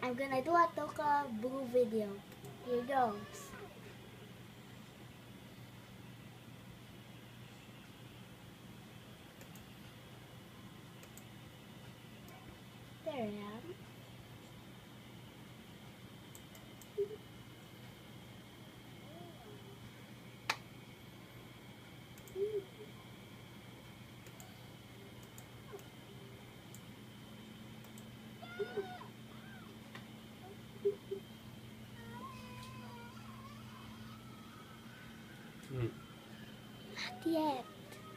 I'm gonna do a Toca Boo video. Here goes. There I am. Not yet.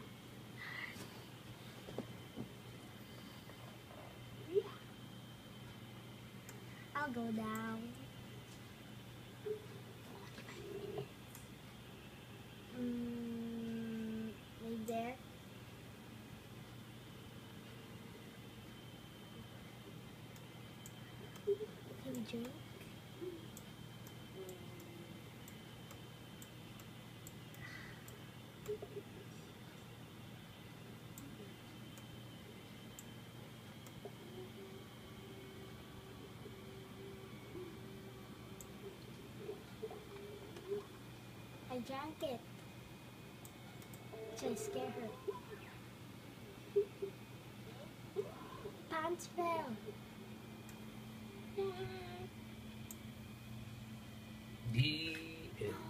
I'll go down. Right there. Can we drink? I drank it. So I scared her. Pants fell. The end.